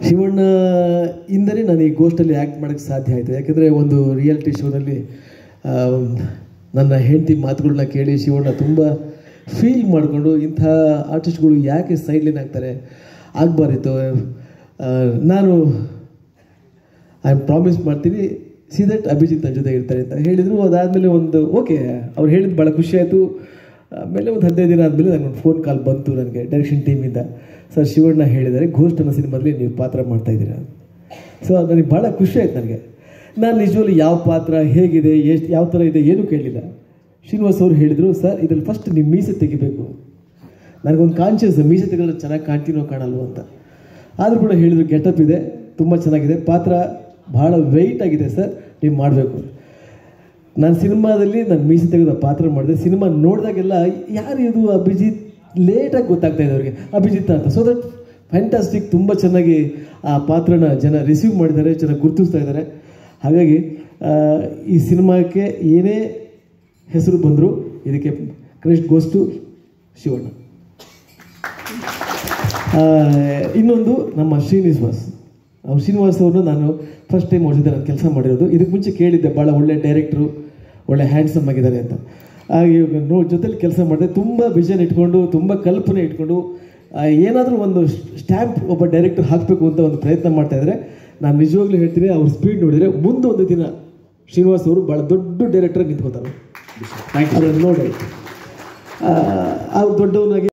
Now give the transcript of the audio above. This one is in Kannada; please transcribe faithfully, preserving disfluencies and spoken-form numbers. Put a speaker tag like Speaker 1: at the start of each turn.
Speaker 1: ಶಿವಣ್ಣ ಇಂದಲೇ ನಾನು ಈ ಗೋಸ್ಟಲ್ಲಿ ಆ್ಯಕ್ಟ್ ಮಾಡೋಕ್ಕೆ ಸಾಧ್ಯ ಆಯಿತು. ಯಾಕೆಂದರೆ ಒಂದು ರಿಯಾಲಿಟಿ ಶೋನಲ್ಲಿ ನನ್ನ ಹೆಂಡತಿ ಮಾತುಗಳನ್ನ ಕೇಳಿ ಶಿವಣ್ಣ ತುಂಬ ಫೀಲ್ ಮಾಡಿಕೊಂಡು ಇಂಥ ಆರ್ಟಿಸ್ಟ್ಗಳು ಯಾಕೆ ಸೈಡ್ಲೈನ್ ಆಗ್ತಾರೆ, ಆಗಬಾರಿತ್ತು. ನಾನು ಐ ಆಮ್ ಪ್ರಾಮಿಸ್ ಮಾಡ್ತೀನಿ ಸಿ ದಟ್ ಅಭಿಜಿತ್ ನನ್ನ ಜೊತೆ ಇರ್ತಾರೆ ಅಂತ ಹೇಳಿದರು. ಅದಾದಮೇಲೆ ಒಂದು ಓಕೆ ಅವ್ರು ಹೇಳಿದ್ದು ಭಾಳ ಖುಷಿ ಆಯಿತು. ಆಮೇಲೆ ಒಂದು ಹದಿನೈದು ದಿನ ಆದಮೇಲೆ ನನಗೊಂದು ಫೋನ್ ಕಾಲ್ ಬಂತು ನನಗೆ ಡೈರೆಕ್ಷನ್ ಟೀಮಿಂದ. ಸರ್ ಶಿವಣ್ಣ ಹೇಳಿದ್ದಾರೆ ಘೋಸ್ಟ್ ಅನ್ನೋ ಸಿನಿಮಾದಲ್ಲಿ ನೀವು ಪಾತ್ರ ಮಾಡ್ತಾಯಿದ್ದೀರಾ. ಸೊ ಅದು ನನಗೆ ಭಾಳ ಖುಷಿ ಆಯ್ತು. ನನಗೆ ನಾನು ನಿಜವಲ್ಲಿ ಯಾವ ಪಾತ್ರ ಹೇಗಿದೆ ಎಷ್ಟು ಯಾವ ಥರ ಇದೆ ಏನೂ ಕೇಳಲಿಲ್ಲ. ಶ್ರೀನಿವಾಸ್ ಅವರು ಹೇಳಿದರು ಸರ್ ಇದರಲ್ಲಿ ಫಸ್ಟ್ ನೀವು ಮೀಸೆ ತೆಗಿಬೇಕು. ನನಗೊಂದು ಕಾನ್ಷಿಯಸ್ ಮೀಸೆ ತೆಗೆದ್ರೆ ಚೆನ್ನಾಗಿ ಕಾಣ್ತೀನೋ ಕಾಣಲ್ವೋ ಅಂತ. ಆದರೂ ಕೂಡ ಹೇಳಿದ್ರು ಗೆಟಪ್ ಇದೆ, ತುಂಬ ಚೆನ್ನಾಗಿದೆ, ಪಾತ್ರ ಭಾಳ ವೆಯ್ಟ್ ಆಗಿದೆ ಸರ್, ನೀವು ಮಾಡಬೇಕು. ನಾನು ಸಿನಿಮಾದಲ್ಲಿ ನಾನು ಮೀಸೆ ತೆಗೆದ ಪಾತ್ರ ಮಾಡಿದೆ. ಸಿನಿಮಾ ನೋಡಿದಾಗೆಲ್ಲ ಯಾರು ಇದು ಅಭಿಜಿತ್ ಲೇಟಾಗಿ ಗೊತ್ತಾಗ್ತಾ ಇದೆ ಅವ್ರಿಗೆ ಅಭಿಜಿತ್ ಅಂತ. ಸೊ ದಟ್ ಫ್ಯಾಂಟಾಸ್ಟಿಕ್, ತುಂಬ ಚೆನ್ನಾಗಿ ಆ ಪಾತ್ರನ ಜನ ರಿಸೀವ್ ಮಾಡಿದ್ದಾರೆ, ಚೆನ್ನಾಗಿ ಗುರುತಿಸ್ತಾ ಇದ್ದಾರೆ. ಹಾಗಾಗಿ ಈ ಸಿನಿಮಾಕ್ಕೆ ಏನೇ ಹೆಸರು ಬಂದರೂ ಇದಕ್ಕೆ ಕ್ರೆಡಿಟ್ ಗೋಸ್ ಟು ಶಿವಣ್ಣ. ಇನ್ನೊಂದು ನಮ್ಮ ಶ್ರೀನಿವಾಸ್ ಅವ್ರು ಶ್ರೀನಿವಾಸ್ ಅವ್ರನ್ನ ನಾನು ಫಸ್ಟ್ ಟೈಮ್ ಅವ್ರ ಜೊತೆ ನಾನು ಕೆಲಸ ಮಾಡಿರೋದು. ಇದಕ್ಕೆ ಮುಂಚೆ ಕೇಳಿದ್ದೆ ಭಾಳ ಒಳ್ಳೆ ಡೈರೆಕ್ಟ್ರು, ಒಳ್ಳೆ ಹ್ಯಾಂಡ್ಸಮ್ ಆಗಿದ್ದಾರೆ ಅಂತ. ಹಾಗೆ ಇವಾಗ ನೋ ಜೊತೆಲಿ ಕೆಲಸ ಮಾಡಿದೆ. ತುಂಬ ವಿಷನ್ ಇಟ್ಕೊಂಡು, ತುಂಬ ಕಲ್ಪನೆ ಇಟ್ಕೊಂಡು ಏನಾದರೂ ಒಂದು ಸ್ಟ್ಯಾಂಪ್ ಒಬ್ಬ ಡೈರೆಕ್ಟರ್ ಹಾಕಬೇಕು ಅಂತ ಒಂದು ಪ್ರಯತ್ನ ಮಾಡ್ತಾಯಿದ್ರೆ ನಾನು ನಿಜವಾಗ್ಲೂ ಹೇಳ್ತೀನಿ ಅವ್ರ ಸ್ಪೀಡ್ ನೋಡಿದರೆ ಮುಂದೆ ಒಂದು ದಿನ ಶ್ರೀನಿವಾಸ್ ಅವರು ಭಾಳ ದೊಡ್ಡ ಡೈರೆಕ್ಟರ್ ನಿಂತ್ಕೋತಾರೆ. Thank you. ನೋಡಿ ಅವ್ರು ದೊಡ್ಡವನಾಗಿ